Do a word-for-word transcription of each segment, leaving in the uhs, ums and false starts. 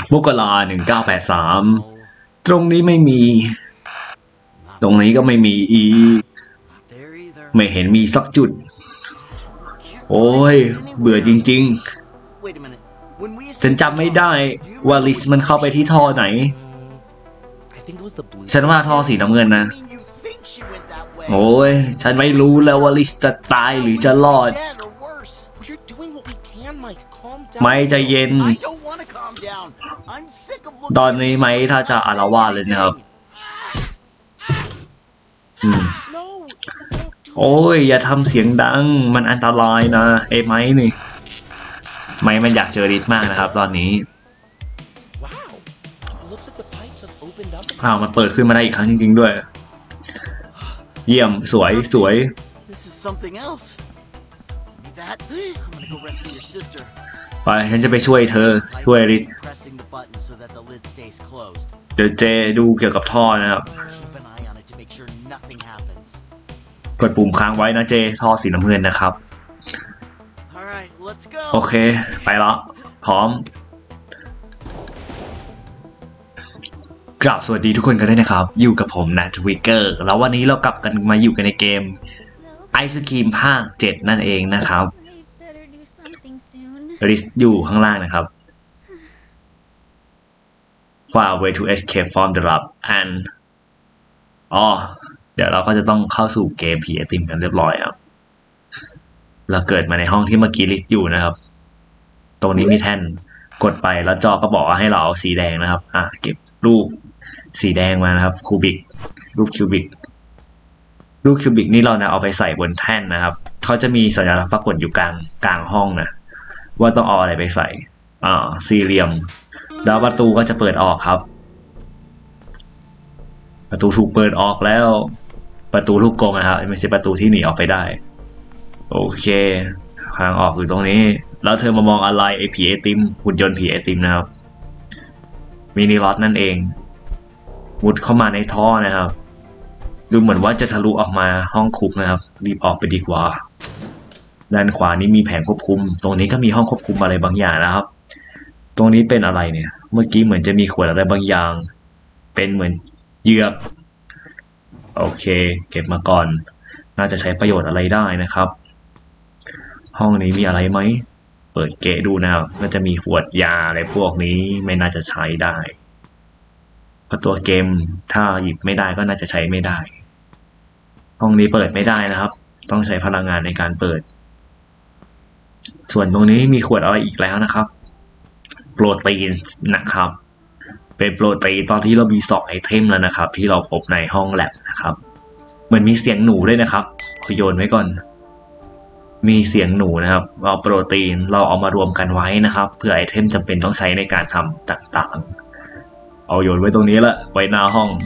มกราหนึ่งเก้าแปดสามตรงนี้ไม่มีตรงนี้ก็ไม่มีอีกไม่เห็นมีสักจุดโอ้ยเบื่อจริงๆฉันจำไม่ได้ว่าลิสมันเข้าไปที่ท่อไหนฉันว่าท่อสีน้ำเงินนะโอ้ยฉันไม่รู้แล้วว่าลิสจะตายหรือจะรอดไม่ใจเย็นตอนนี้ไหมถ้าจะอาละวาดเลยนะครับโอ้ยอย่าทำเสียงดังมันอันตรายนะไอ้ไม้นี่ไม้มันอยากเจอลิสมากนะครับตอนนี้อ้าวมันเปิดขึ้นมาได้อีกครั้งจริงๆด้วยเยี่ยมสวยสวยไปฉันจะไปช่วยเธอช่วยลิสเดี๋ยวเจดูเกี่ยวกับท่อนะครับกดปุ่มค้างไว้นะเจท่อสีน้ำเงินนะครับโอเคไปแล้วพร้อมกราบสวัสดีทุกคนกันด้วยนะครับอยู่กับผมนะทวิกเกอร์แล้ววันนี้เรากลับกันมาอยู่กันในเกมไอศกรีมภาคเจ็ดนั่นเองนะครับลิสต์อยู่ข้างล่างนะครับ Find a way to escape from the lab and อ๋อเดี๋ยวเราก็จะต้องเข้าสู่เกมผีไอติมกันเรียบร้อยครับเราเกิดมาในห้องที่เมื่อกี้ลิสต์อยู่นะครับตรงนี้มีแท่นกดไปแล้วจอก็บอกว่าให้เราเอาสีแดงนะครับอ่ะเก็บรูปสีแดงมานะครับคูบิกรูปคิวบิกรูปคิวบิกนี่เราเนี่ยเอาไปใส่บนแท่นนะครับเขาจะมีสัญลักษณ์ปรากฏอยู่กลางกลางห้องนะว่าต้องเอาอะไรไปใส่อ่าสี่เหลี่ยมแล้วประตูก็จะเปิดออกครับประตูถูกเปิดออกแล้วประตูลูกกรงนะครับไม่ใช่ประตูที่หนีออกไปได้โอเคทางออกอยู่ตรงนี้แล้วเธอมามองอะไรไอ้ผีไอติมหุ่นยนต์ผีไอติมนะครับมินิล็อตนั่นเองมุดเข้ามาในท่อนะครับดูเหมือนว่าจะทะลุออกมาห้องคุกนะครับรีบออกไปดีกว่าด้านขวานี้มีแผงควบคุมตรงนี้ก็มีห้องควบคุมอะไรบางอย่างนะครับตรงนี้เป็นอะไรเนี่ยเมื่อกี้เหมือนจะมีขวดอะไรบางอย่างเป็นเหมือนเหยือกโอเคเก็บมาก่อนน่าจะใช้ประโยชน์อะไรได้นะครับห้องนี้มีอะไรไหมเปิดเกะดูนะครับน่าจะมีขวดยาอะไรพวกนี้ไม่น่าจะใช้ได้เพราะตัวเกมถ้าหยิบไม่ได้ก็น่าจะใช้ไม่ได้ห้องนี้เปิดไม่ได้นะครับต้องใช้พลังงานในการเปิดส่วนตรงนี้มีขวดอะไรอีกแล้วนะครับโปรตีนนะครับเป็นโปรตีนตอนที่เรามีสองไอเทมแล้วนะครับที่เราพบในห้องแลบนะครับเหมือนมีเสียงหนูด้วยนะครับโยนไว้ก่อนมีเสียงหนูนะครับเอาโปรตีนเราเอามารวมกันไว้นะครับเพื่อไอเทมจำเป็นต้องใช้ในการทำต่างๆเอาโยนไว้ตรงนี้ละไว้หน้าห้อง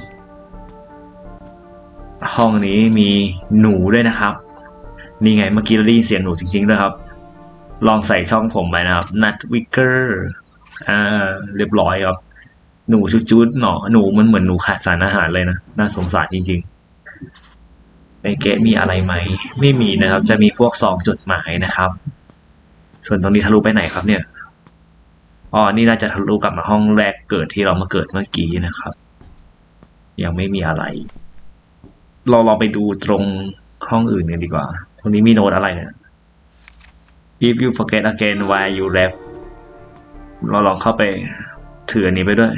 ห้องนี้มีหนูด้วยนะครับนี่ไงเมื่อกี้เราได้ยินเสียงหนูจริงๆด้วยครับลองใส่ช่องผมไปนะครับนัทวิกเกอร์อ่าเรียบร้อยครับหนูจุดๆหนอหนูมันเหมือนหนูขาดสารอาหารเลยนะน่าสงสารจริงๆในเกมมีอะไรไหมไม่มีนะครับจะมีพวกซองจดหมายนะครับส่วนตรงนี้ทะลุไปไหนครับเนี่ยอ๋อนี่น่าจะทะลุกลับมาห้องแรกเกิดที่เรามาเกิดเมื่อกี้นะครับยังไม่มีอะไรเราลองไปดูตรงห้องอื่นกันดีกว่าตรงนี้มีโน้ตอะไรเนี่ย if you forget again why you left เราลองเข้าไปถืออันนี้ไปด้วย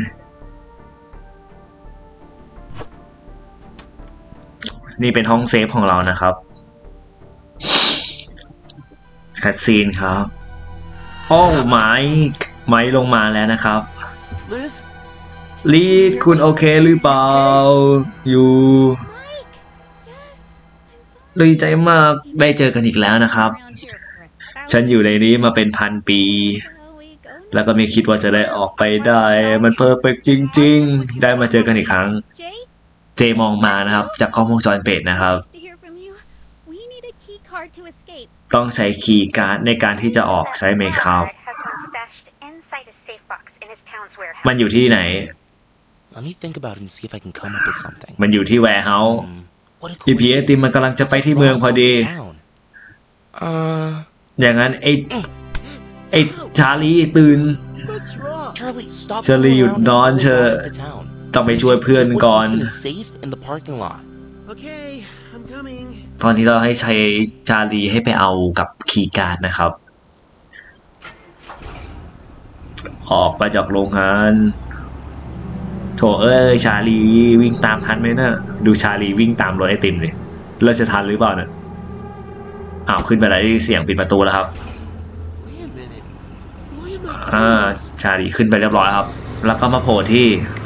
นี่เป็นห้องเซฟของเรานะครับคัทซีนครับโอ้ไมค์ไมค์ลงมาแล้วนะครับลีดคุณโอเคหรือเปล่าอยู่ดีใจมากได้เจอกันอีกแล้วนะครับฉันอยู่ในนี้มาเป็นพันปีแล้วก็ไม่คิดว่าจะได้ออกไปได้มันเพอร์เฟกต์จริงๆได้มาเจอกันอีกครั้งเจมองมานะครับจากกล้องวงจรปิดนะครับต้องใช้คีย์การ์ดในการที่จะออกใช้ไหมครับมันอยู่ที่ไหนมันอยู่ที่แวร์เฮาส์พีพีไอติมมันกำลังจะไปที่เมืองพอดีอย่างนั้นไอไอชาลีตื่น Charlie, stop เชอรี่หยุดนอนเธอต้องไปช่วยเพื่อนก่อน Okay, I'm coming. ตอนนี้เราให้ใช้ชาลีให้ไปเอากับคีย์การ์ดนะครับออกมาจากโรงงานโถเอ้ยชาลีวิ่งตามทันไหมนะดูชาลีวิ่งตามรถไอติมเลยเราจะทันหรือเปล่าเนี่ยอ้าวขึ้นไปแล้วเสียงปิดประตูแล้วครับ Wait a minute. Why am I อ่า doing this? ชาลีขึ้นไปเรียบร้อยครับแล้วก็มาโผล่ที่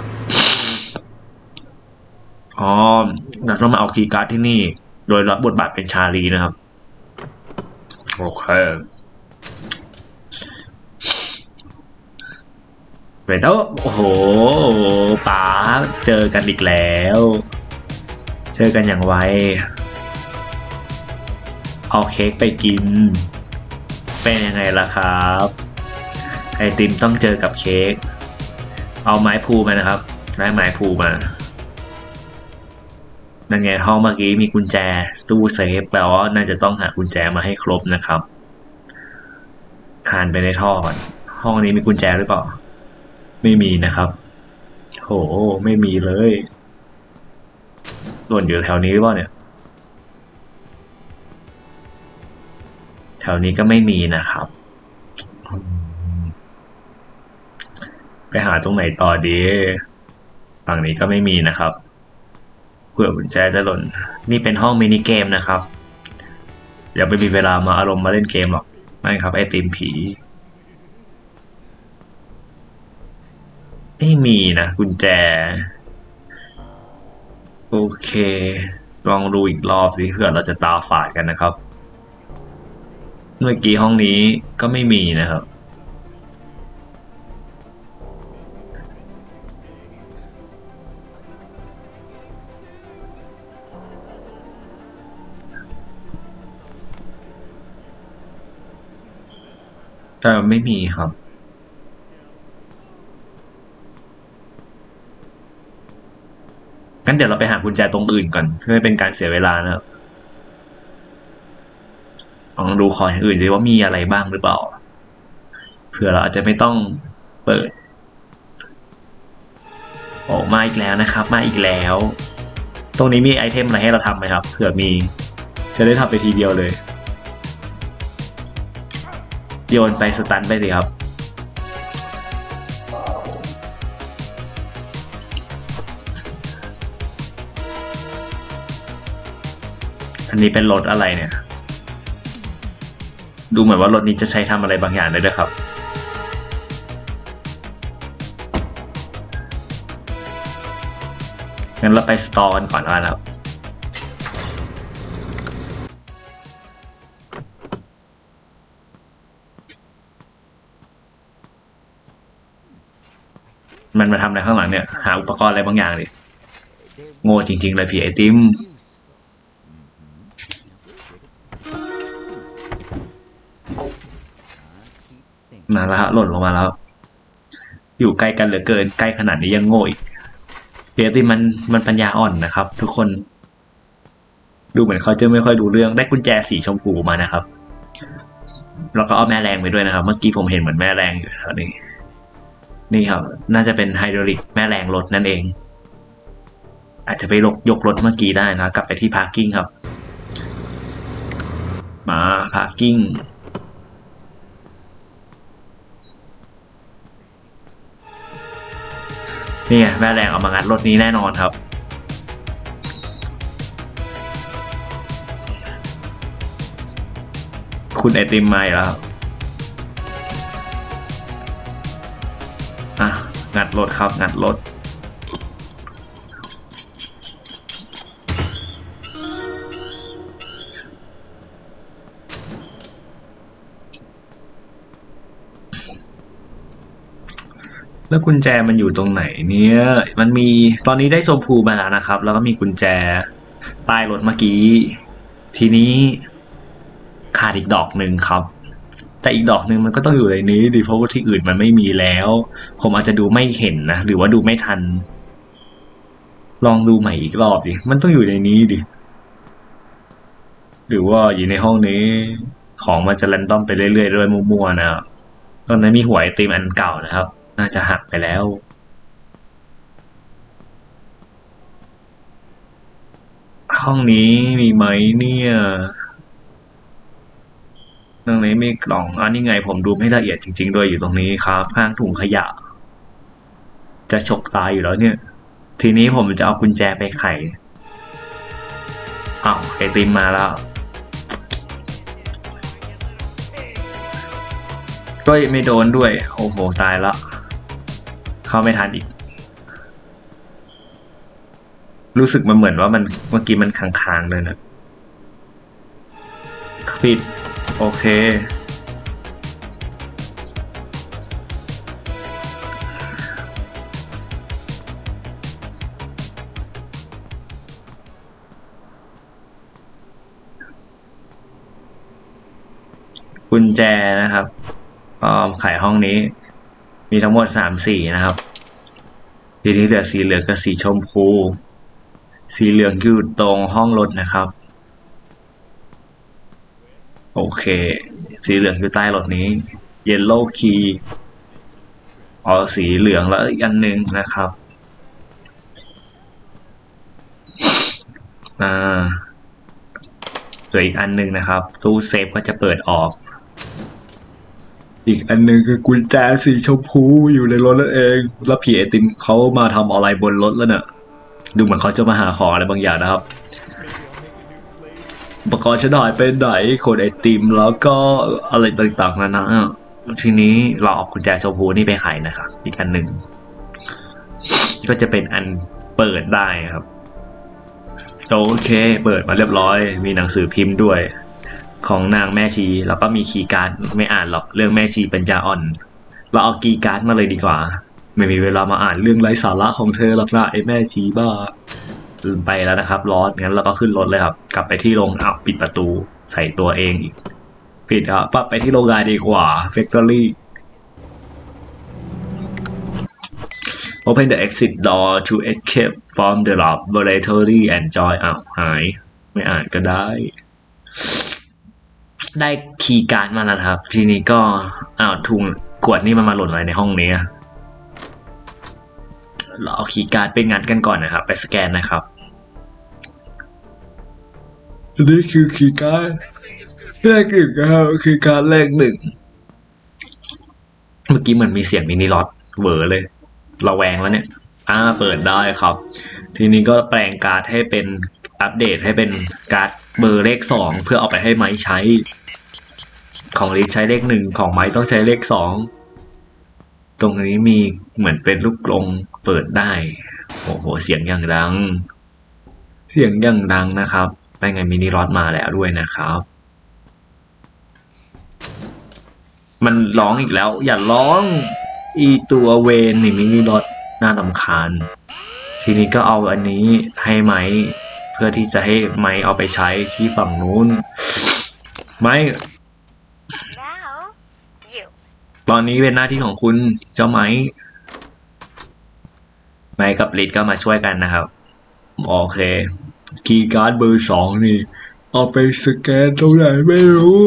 อ๋อเราต้องมาเอาคีย์การ์ดที่นี่โดยรับบทบาทเป็นชาลีนะครับโอเคเปิดโต๊ะโอ้โหป๋าเจอกันอีกแล้วเจอกันอย่างไวเอาเค้กไปกินเป็นยังไงล่ะครับไอติมต้องเจอกับเค้กเอาไม้พูมานะครับได้ไม้พูมานั่นไงห้องเมื่อกี้มีกุญแจตู้เซฟแปลว่าน่าจะต้องหากุญแจมาให้ครบนะครับคานไปในท่อก่อนห้องนี้มีกุญแจหรือเปล่าไม่มีนะครับโหไม่มีเลยหล่นอยู่แถวนี้หรือเปล่าเนี่ยแถวนี้ก็ไม่มีนะครับไปหาตรงไหนต่อดีฝั่งนี้ก็ไม่มีนะครับเผื่อกุญแจจะหล่นนี่เป็นห้องมินิเกมนะครับอย่าไปมีเวลามาอารมณ์มาเล่นเกมหรอกไม่ครับไอติมผีไม่มีนะกุญแจโอเคลองดูอีกรอบสิเผื่อเราจะตาฝาดกันนะครับเมื่อกี้ห้องนี้ก็ไม่มีนะครับแต่ไม่มีครับงั้นเดี๋ยวเราไปหากุญแจตรงอื่นก่อนเพื่อไม่เป็นการเสียเวลานะครับลองดูของอย่างอื่นสิว่ามีอะไรบ้างหรือเปล่าเผื่อเราอาจจะไม่ต้องเปิดโอ้มาอีกแล้วนะครับมาอีกแล้วตรงนี้มีไอเทมอะไรให้เราทำไหมครับเผื่อมีจะได้ทำไปทีเดียวเลยโยนไปสตันไปสิครับอันนี้เป็นรถอะไรเนี่ยดูเหมือนว่ารถนี้จะใช้ทำอะไรบางอย่างได้ด้วยครับงั้นเราไปสตอร์กันก่อนว่าครับมันมาทำอะไรข้างหลังเนี่ยหาอุปกรณ์อะไรบางอย่างดิโง่จริงๆเลยพี่ไอติมมาแล้วฮะหล่นลงมาแล้วอยู่ใกล้กันเหลือเกินใกล้ขนาดนี้ยังโง่อีกพี่ไอติมมันมันปัญญาอ่อนนะครับทุกคนดูเหมือนเขาจะไม่ค่อยดูเรื่องได้กุญแจสีชมพูมานะครับแล้วก็เอาแม่แรงไปด้วยนะครับเมื่อกี้ผมเห็นเหมือนแม่แรงอยู่แถวนี้นี่ครับน่าจะเป็นไฮดรอลิกแม่แรงรถนั่นเองอาจจะไปยกยกรถเมื่อกี้ได้นะกลับไปที่พาร์กิ้งครับมาพาร์กิ้งนี่ไงแม่แรงเอามางัดรถนี้แน่นอนครับคุณไอติมมาแล้วอ่ะงัดรถครับงัดรถแล้วกุญแจมันอยู่ตรงไหนเนี่ยมันมีตอนนี้ได้ชมพูมาแล้วนะครับแล้วก็มีกุญแจใต้รถเมื่อกี้ทีนี้ขาดอีกดอกหนึ่งครับแต่อีกดอกหนึ่งมันก็ต้องอยู่ในนี้ดิเพราะว่าที่อื่นมันไม่มีแล้วผมอาจจะดูไม่เห็นนะหรือว่าดูไม่ทันลองดูใหม่อีกรอบดิมันต้องอยู่ในนี้ดิหรือว่าอยู่ในห้องนี้ของมันจะแรนดอมไปเรื่อยๆด้วยมั่วๆนะครับตอนนั้นมีหัวไอติมอันเก่านะครับน่าจะหักไปแล้วห้องนี้มีไหมเนี่ยตรงนี้มีกล่องอันนี้ไงผมดูไม่ละเอียดจริงๆด้วยอยู่ตรงนี้ครับข้างถุงขยะจะฉกตายอยู่แล้วเนี่ยทีนี้ผมจะเอากุญแจไปไขอ้าวไอติมมาแล้วก็ไม่โดนด้วยโอ้โหตายแล้วเข้าไม่ทันอีกรู้สึกมันเหมือนว่ามันเมื่อกี้มันค้างๆเลยนะปิดโอเคกุญแจนะครับก็ไขห้องนี้มีทั้งหมดสามสีนะครับทีนี้เหลือสีเหลืองกับสีชมพูสีเหลืองอยู่ตรงห้องรถนะครับโอเคสีเหลืองอยู่ใต้รถนี้ Yellow Key อ๋อสีเหลืองแล้วอีกอันหนึ่งนะครับอ่าเหลืออีกอันหนึ่งนะครับตู้เซฟก็จะเปิดออกอีกอันหนึ่งคือกุญแจสีชมพูอยู่ในรถนั่นเองแล้วผีไอติมเขามาทำอะไรบนรถแล้วเนี่ยดูเหมือนเขาจะมาหาของอะไรบางอย่างนะครับอุปกรณ์ฉันหายไปไหนคนไอติมแล้วก็อะไรต่างๆนานาทีนี้เราเอากุญแจชมพูนี่ไปไขนะครับอีกอันหนึ่งก็จะเป็นอันเปิดได้ครับโอเคเปิดมาเรียบร้อยมีหนังสือพิมพ์ด้วยของนางแม่ชีแล้วก็มีคีย์การ์ดไม่อ่านหรอกเรื่องแม่ชีปัญญาอ่อนเราเอาคีย์การ์ดมาเลยดีกว่าไม่มีเวลามาอ่านเรื่องไร้สาระของเธอหรอกนะไอ้แม่ชีบ้าลืมไปแล้วนะครับร้อนงั้นเราก็ขึ้นรถเลยครับกลับไปที่โรงอ้าวปิดประตูใส่ตัวเองอีกผิดอ่ะปั๊บไปที่โรงงานดีกว่า Factory Open the exit door to escape from the laboratory and join อ้าวหายไม่อ่านก็ได้ได้คีย์การ์ดมาแล้วครับทีนี้ก็อ้าวถุงขวดนี่มันมาหล่นอะไรในห้องนี้เราเอาคีย์การ์ดไปงัดกันก่อนนะครับไปสแกนนะครับอันนี้คือคีย์การ์ดแรกหนึ่งครับคีย์การ์ดแรกหนึ่งเมื่อกี้เหมือนมีเสียงมินิล็อตเวอร์เลยระแวงแล้วเนี่ยอ่าเปิดได้ครับทีนี้ก็แปลงการ์ดให้เป็นอัปเดตให้เป็นการ์ดเบอร์เลขสองเพื่อเอาไปให้ไม้ใช้ของลิซใช้เลขหนึ่งของไม้ต้องใช้เลขสองตรงนี้มีเหมือนเป็นลูกกลงเปิดได้โอ้โหเสียงอย่างดังเสียงอย่างดังนะครับไปไงมินิรอดมาแล้วด้วยนะครับมันร้องอีกแล้วอย่าร้องอีตัวเวนนี่มินิรอดน่ารำคาญทีนี้ก็เอาอันนี้ให้ไม้เพื่อที่จะให้ไม้เอาไปใช้ที่ฝั่งนู้นไม้ตอนนี้เป็นหน้าที่ของคุณเจ้าไม้ไม้กับลิดก็มาช่วยกันนะครับโอเคคีย์การ์ดเบอร์สองนี่เอาไปสแกนตรงไหนไม่รู้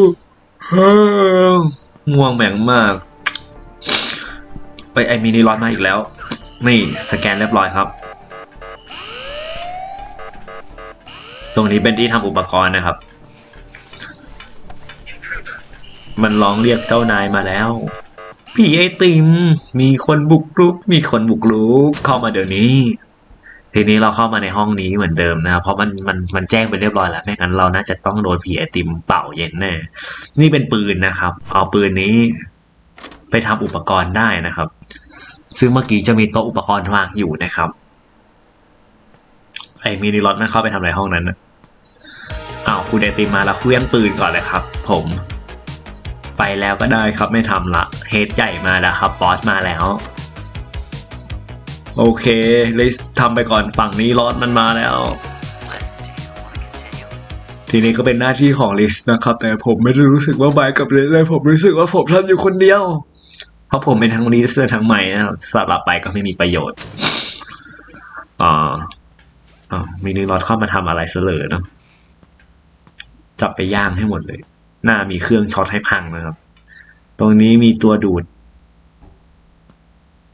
ง่วงแม่งมากไปไอมินิล็อตมาอีกแล้วนี่สแกนเรียบร้อยครับตรงนี้เป็นที่ทำอุปกรณ์นะครับมันร้องเรียกเจ้านายมาแล้วผีไอติมมีคนบุกรุกมีคนบุกรุกเข้ามาเดี๋ยวนี้ทีนี้เราเข้ามาในห้องนี้เหมือนเดิมนะครับเพราะมันมันมันแจ้งไปเรียบร้อยแล้วไม่งั้นเราน่าจะต้องโดนผีไอติมเป่าเย็นแน่นี่เป็นปืนนะครับเอาปืนนี้ไปทำอุปกรณ์ได้นะครับซึ่งเมื่อกี้จะมีโต๊ะอุปกรณ์วางอยู่นะครับไอมินิล็อตมันเข้าไปทำอะไรห้องนั้นนะอ้าวคุณไอติมมาแล้วเคลื่อนปืนก่อนเลยครับผมไปแล้วก็ได้ครับไม่ทำละเฮดใหญ่มาแล้วครับบอสมาแล้วโอเคลิสทำไปก่อนฝั่งนี้ล็อตมันมาแล้วทีนี้ก็เป็นหน้าที่ของลิสนะครับแต่ผมไม่ได้รู้สึกว่าไบกับลิสเลยผมรู้สึกว่าผมทำอยู่คนเดียวเพราะผมเป็นทั้งลิสและทั้งใหม่นะครับสลับไปก็ไม่มีประโยชน์อ่าอ่ามินิล็อตเข้ามาทำอะไรเสลอเนาะจับไปย่างให้หมดเลยหน้ามีเครื่องช็อตให้พังนะครับตรงนี้มีตัวดูด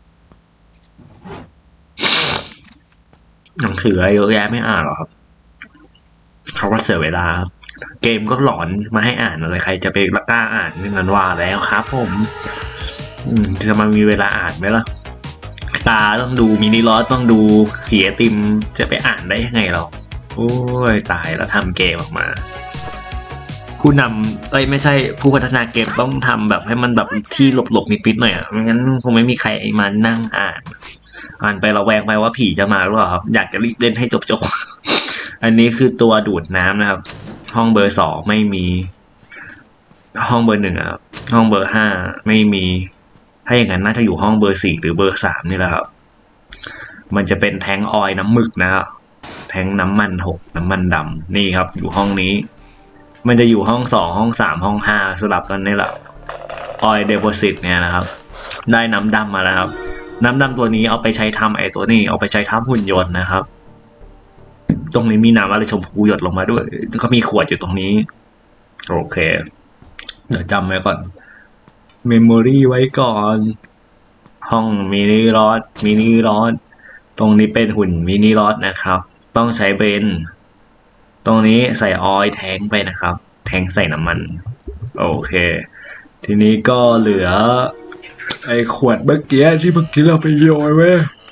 หนังสืออะไรเยอะแยะไม่อ่านหรอกครับเขาก็เสียเวลาครับเกมก็หลอนมาให้อ่านอะไรใครจะไปกล้าอ่านนี่มันว่าแล้วครับผมอืมจะมามีเวลาอ่านไหมล่ะตาต้องดูมินิลอสต้องดูผีไอติมจะไปอ่านได้ยังไงเราโอ้ยตายแล้วทำเกมออกมาผู้นำเอ้ยไม่ใช่ผู้พัฒนาเกมต้องทำแบบให้มันแบบที่หลบๆนิดๆหน่อยอ่ะไม่งั้นคงไม่มีใครมานั่งอ่านอ่านไประแวงไปว่าผีจะมาหรือเปล่าครับอยากจะรีบเล่นให้จบๆอันนี้คือตัวดูดน้ำนะครับห้องเบอร์สองไม่มีห้องเบอร์หนึ่งครับห้องเบอร์ห้าไม่มีถ้าอย่างนั้นน่าจะอยู่ห้องเบอร์สี่หรือเบอร์สามนี่แหละครับมันจะเป็นแทงออยล์น้ำหมึกนะครับแทงน้ำมันหกน้ำมันดำนี่ครับอยู่ห้องนี้มันจะอยู่ห้องสองห้องสามห้องห้าสลับกันนี่แหละออยล์เดโพซิตเนี่ยนะครับได้น้ำดำมาแล้วครับน้ำดำตัวนี้เอาไปใช้ทำไอ้ตัวนี้เอาไปใช้ทำหุ่นยนต์นะครับตรงนี้มีน้ำอะไรชมพูหยดลงมาด้วยก็มีขวดอยู่ตรงนี้โอเคเดี๋ยวจำไว้ก่อนเมมโมรี่ไว้ก่อนห้องมินิลอสมินิลอสตรงนี้เป็นหุ่นมินิลอสนะครับต้องใช้เบนตรงนี้ใส่ออยล์แทงไปนะครับแทงใส่น้ำมันโอเคทีนี้ก็เหลือไอ้ขวดเมื่อกี้ที่เมื่อกี้เราไปโยนไว้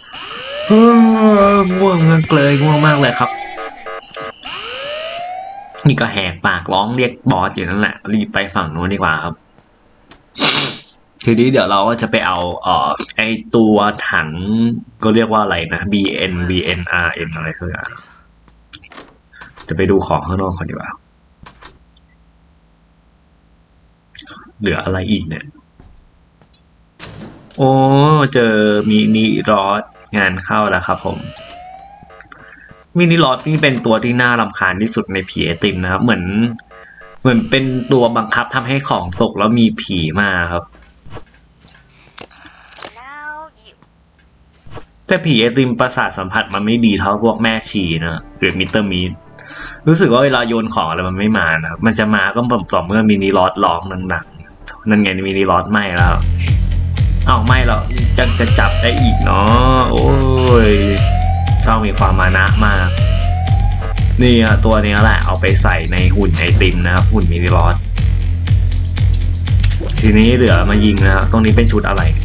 ง่วงมากเลยง่วงมากเลยครับนี่ก็แหกปากร้องเรียกบอสอยู่นั่นแหละรีบไปฝั่งโน้นดีกว่าครับทีนี้เดี๋ยวเราก็จะไปเอาเอ่อไอตัวถังก็เรียกว่าอะไรนะ บี เอ็น บี เอ็น อาร์ เอ็น อะไรสักอย่างจะไปดูของข้างนอกก่อนดีกว่าเหลืออะไรอีกเนี่ยโอ้เจอมินิรอดงานเข้าแล้วครับผมมินิลอดนี่เป็นตัวที่น่ารำคาญที่สุดในผีไอติมนะครับเหมือนเหมือนเป็นตัวบังคับทำให้ของตกแล้วมีผีมาครับแต่ผีไอติมประสาทสัมผัสมันไม่ดีเท่าพวกแม่ชีนะหรือมิสเตอร์มีดรู้สึกว่าเวลาโยนของอะไรมันไม่มานะครับมันจะมาก็ต่อเมื่อมินิลอดร้องหนักๆนั่นไงมินิลอดไหม้แล้วอ้าวไหม้แล้วจะจะจับได้อีกเนาะโอ้ยช่างมีความมานะมากนี่อะตัวนี้แหละเอาไปใส่ในหุ่นไอติมนะครับหุ่นมินิลอสทีนี้เหลือมายิงนะครับตรงนี้เป็นชุดอะไร